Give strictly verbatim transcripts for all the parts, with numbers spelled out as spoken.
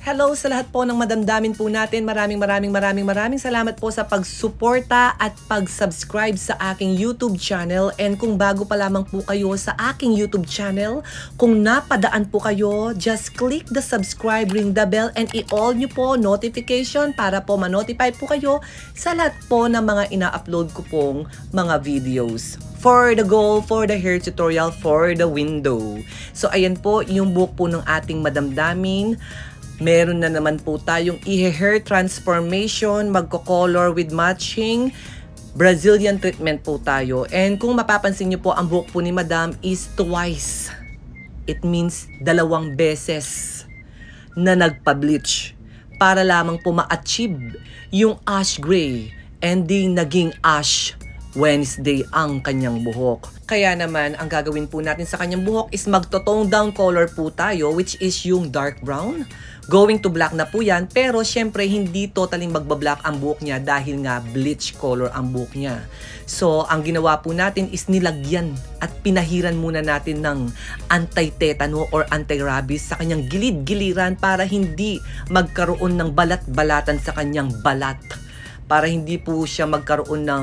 Hello sa lahat po ng madamdamin po natin. Maraming maraming maraming maraming salamat po sa pagsuporta at pag-subscribe sa aking YouTube channel. And kung bago pa lamang po kayo sa aking YouTube channel, kung napadaan po kayo, just click the subscribe, ring the bell, and i-all nyo po notification para po ma-notify po kayo sa lahat po ng mga ina-upload ko pong mga videos. For the goal, for the hair tutorial, for the window. So ayan po, yung buhok po ng ating madamdamin. Meron na naman po tayong i-hair transformation, magko-color with matching Brazilian treatment po tayo. And kung mapapansin nyo po, ang buhok po ni Madam is twice. It means dalawang beses na nagpa-bleach para lamang po ma-achieve yung ash gray and di naging ash Wednesday ang kanyang buhok. Kaya naman, ang gagawin po natin sa kanyang buhok is magto-tone down color po tayo, which is yung dark brown. Going to black na po yan, pero syempre hindi totally magbablack ang buhok niya dahil nga bleach color ang buhok niya. So, ang ginawa po natin is nilagyan at pinahiran muna natin ng anti-tetano or anti-rabies sa kanyang gilid-giliran para hindi magkaroon ng balat-balatan sa kanyang balat. Para hindi po siya magkaroon ng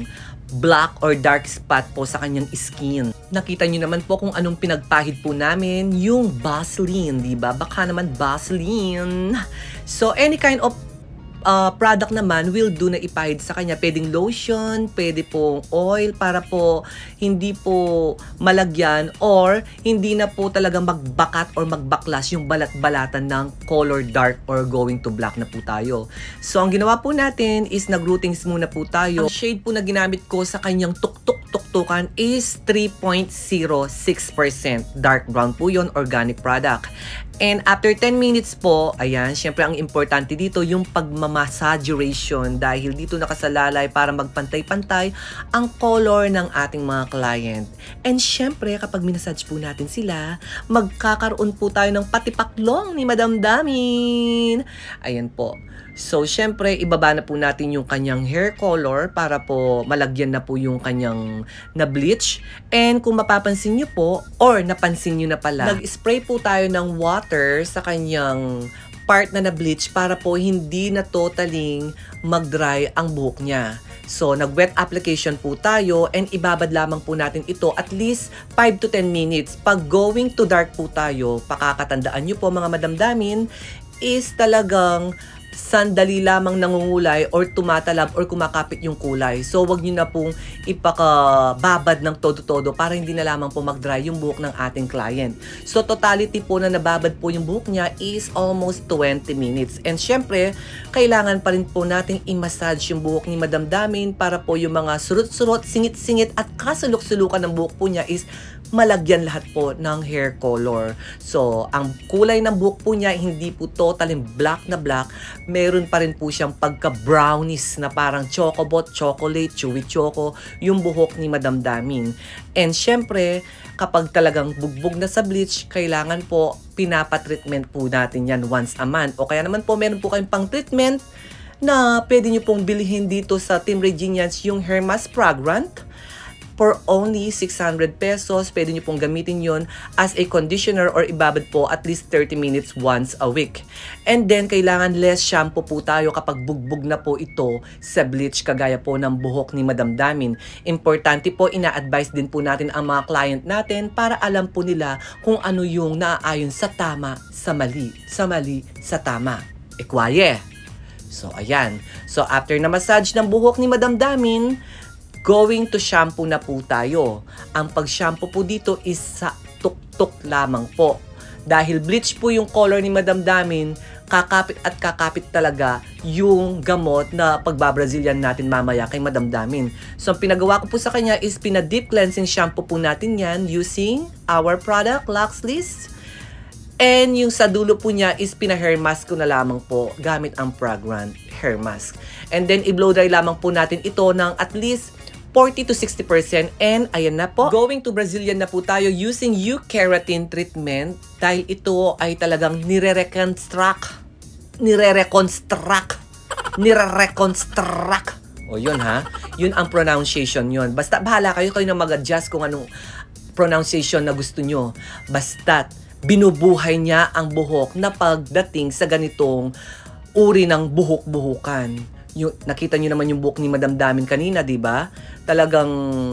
black or dark spot po sa kanyang skin. Nakita nyo naman po kung anong pinagpahid po namin, yung Vaseline, di ba? Baka naman Vaseline. So, any kind of uh, product naman will do na ipahid sa kanya. Pwedeng lotion, pwede po oil para po hindi po malagyan or hindi na po talaga magbakat or magbaklas yung balat-balatan ng color dark or going to black na po tayo. So, ang ginawa po natin is nag-routings muna po tayo. Ang shade po na ginamit ko sa kanyang tuktok-tuktukan is three point zero six percent. Dark brown po yun, organic product. And after ten minutes po, ayan, syempre ang importante dito yung pagmamassagation dahil dito nakasalalay para magpantay-pantay ang color ng ating mga client. And syempre, kapag minasage po natin sila, magkakaroon po tayo ng patipaklong ni Madam Damin. Ayan po. So, syempre, ibaba na po natin yung kanyang hair color para po malagyan na po yung kanyang na-bleach. And kung mapapansin nyo po, or napansin nyo na pala, nag-spray po tayo ng water sa kanyang part na na-bleach para po hindi na totaling mag-dry ang buhok niya. So, nag-wet application po tayo and ibabad lamang po natin ito at least five to ten minutes. Pag going to dark po tayo, pakakatandaan nyo po mga madamdamin, is talagang sandali lamang nangungulay or tumatalab or kumakapit yung kulay. So, wag nyo na pong ipakababad ng todo-todo para hindi na lamang po mag-dry yung buhok ng ating client. So, totality po na nababad po yung buhok niya is almost twenty minutes. And syempre, kailangan pa rin po nating i-massage yung buhok ni Madam Damin para po yung mga surut-surut, singit-singit at kasulok-sulukan ng buhok po niya is malagyan lahat po ng hair color. So, ang kulay ng buhok po niya hindi po totally black na black. Meron pa rin po siyang pagka-brownies na parang chocobot, chocolate, chewy choco, yung buhok ni Madam Damin. And syempre, kapag talagang bugbog na sa bleach, kailangan po pinapatreatment po natin yan once a month. O kaya naman po, meron po kayong pang-treatment na pwede nyo pong bilhin dito sa Team Reginians yung Hair Mask Fragrant. For only six hundred pesos, pwede nyo pong gamitin yon as a conditioner or ibabad po at least thirty minutes once a week. And then, kailangan less shampoo po tayo kapag bugbog na po ito sa bleach kagaya po ng buhok ni Madam Damin. Importante po, ina-advise din po natin ang mga client natin para alam po nila kung ano yung naaayon sa tama, sa mali, sa mali, sa tama. Ekwaye! So, ayan. So, after na massage ng buhok ni Madam Damin, going to shampoo na po tayo. Ang pag-shampoo po dito is sa tuktok lamang po. Dahil bleach po yung color ni Madam Damin, kakapit at kakapit talaga yung gamot na pagbabrazilian natin mamaya kay Madam Damin. So, ang pinagawa ko po sa kanya is pina-deep cleansing shampoo po natin yan using our product, Luxlist. And yung sa dulo po niya is pina-hair mask ko na lamang po gamit ang fragrant hair mask. And then, i-blow dry lamang po natin ito ng at least forty to sixty percent. And ayan na po. Going to Brazilian na po tayo using Euceratin treatment dahil ito ay talagang nire-reconstruct. Nire-reconstruct. Nire-reconstruct. O yun ha. Yun ang pronunciation yun. Basta bahala kayo kayo na mag-adjust kung anong pronunciation na gusto nyo. Basta't binubuhay niya ang buhok na pagdating sa ganitong uri ng buhok-buhukan. Yung, nakita niyo naman yung buhok ni Madam Damin kanina, di ba? Talagang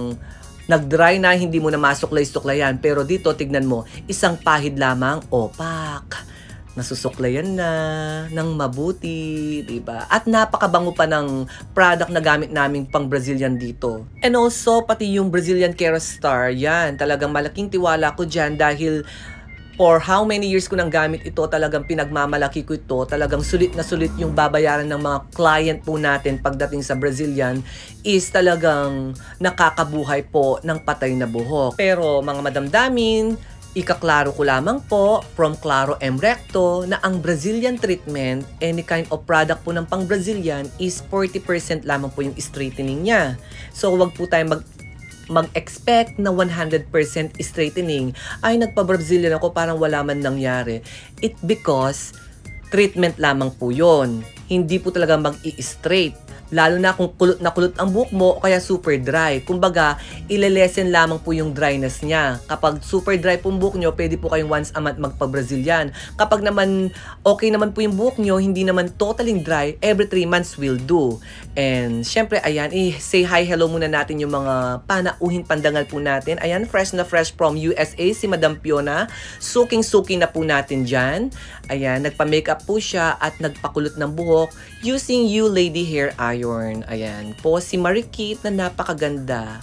nag-dry na, hindi mo na masuklay-suklayan. Pero dito, tignan mo, isang pahid lamang, opak. Nasusuklayan na ng mabuti, di ba? At napakabango pa ng product na gamit naming pang Brazilian dito. And also, pati yung Brazilian Kerastar, yan, talagang malaking tiwala ko dyan dahil for how many years ko nang gamit ito, talagang pinagmamalaki ko ito, talagang sulit na sulit yung babayaran ng mga client po natin pagdating sa Brazilian is talagang nakakabuhay po ng patay na buhok. Pero mga madamdamin, ikaklaro ko lamang po from Claro M Recto na ang Brazilian treatment, any kind of product po ng pang Brazilian is forty percent lamang po yung straightening niya. So wag po tayo mag mag-expect na one hundred percent straightening. Ay, nagpa-Brazilian ako, parang wala man nangyari. It because treatment lamang po yon. Hindi po talaga mag-i-straight. Lalo na kung kulot na kulot ang buhok mo o kaya super dry. Kumbaga, ilelesen lamang po yung dryness niya. Kapag super dry po yung buhok nyo, pwede po kayong once a month magpa-Brazilian. Kapag naman okay naman po yung buhok nyo, hindi naman totally dry, every three months will do. And syempre, ayan, eh, say hi, hello muna natin yung mga panauhin pandangal po natin. Ayan, fresh na fresh from U S A, si Madam Piona. Suking-suki na po natin dyan. Ayan, nagpa-makeup po siya at nagpakulot ng buhok using You Lady Hair Iron. Ayan po si Marikit na napakaganda.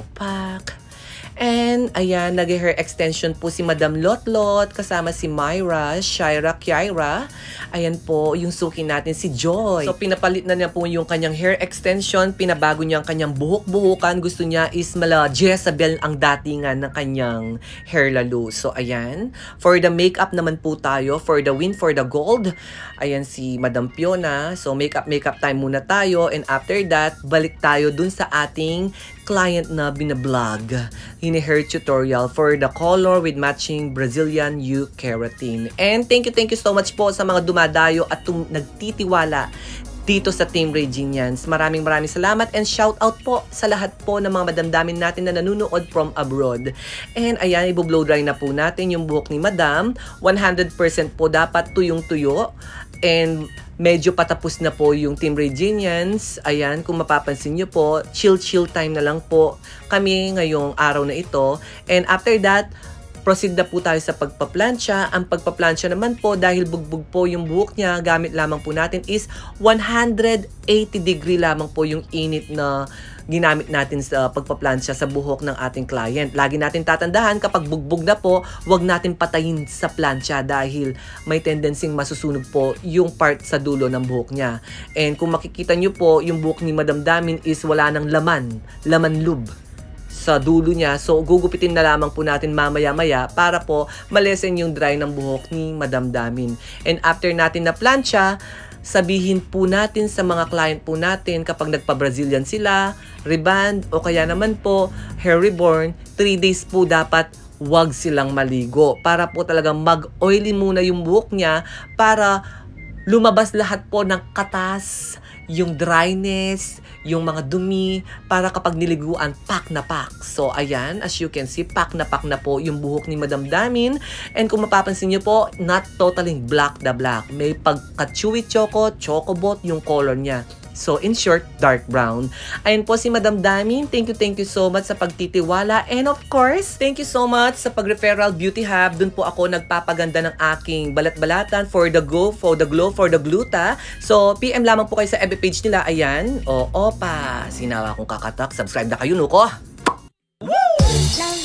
Opak. And ayan, nag-hair extension po si Madam Lotlot kasama si Myra, Shaira, Kiara. Ayan po, yung suki natin si Joy. So pinapalit na niya po yung kanyang hair extension, pinabago niya ang kanyang buhok-buhukan. Gusto niya is mala Jezabel ang datingan ng kanyang hair lalo. So ayan, for the makeup naman po tayo, for the win, for the gold. Ayan si Madam Piona. So makeup makeup time muna tayo, and after that, balik tayo dun sa ating client na binablog. Hini-hair tutorial for the color with matching Brazilian U-Keratin. And thank you, thank you so much po sa mga dumadayo at tum nagtitiwala dito sa Team Reginians. Maraming maraming salamat and shout out po sa lahat po ng mga madamdamin natin na nanonood from abroad. And ayan, i-blow dry na po natin yung buhok ni Madam. one hundred percent po dapat tuyong-tuyo. And medyo patapos na po yung Team Reginians. Ayan, kung mapapansin nyo po, chill-chill time na lang po kami ngayong araw na ito. And after that, proceed na po tayo sa pagpaplansya. Ang pagpaplansya naman po, dahil bugbog po yung buhok niya, gamit lamang po natin is one hundred eighty degree lamang po yung init na ginamit natin sa pagpaplansya sa buhok ng ating client. Lagi natin tatandaan, kapag bugbog na po, wag natin patayin sa plansya dahil may tendencing masusunog po yung part sa dulo ng buhok niya. And kung makikita nyo po, yung buhok ni Madam Damin is wala ng laman, laman lube sa dulo niya. So, gugupitin na lamang po natin mamaya-maya para po malesen yung dry ng buhok ni Madam Damin. And after natin na plansya, sabihin po natin sa mga client po natin kapag nagpa-Brazilian sila, reband, o kaya naman po hair reborn, three days po dapat wag silang maligo para po talagang mag-oily muna yung buhok niya para lumabas lahat po ng katas, yung dryness, yung mga dumi, para kapag niliguan, pak na pak. So, ayan, as you can see, pak na pak na po yung buhok ni Madam Damin. And kung mapapansin nyo po, not totally black the black. May pagka-chewy choco, chocobot yung color niya. So, in short, dark brown. Ayan po si Madam Damin. Thank you, thank you so much sa pagtitiwala. And of course, thank you so much sa pag-referral Beauty Hub. Doon po ako nagpapaganda ng aking balat-balatan for the go, for the glow, for the gluta. So, P M lamang po kayo sa F B page nila. Ayan. O, opa. Sinawa kong kakatak. Subscribe na kayo, no ko? Woo!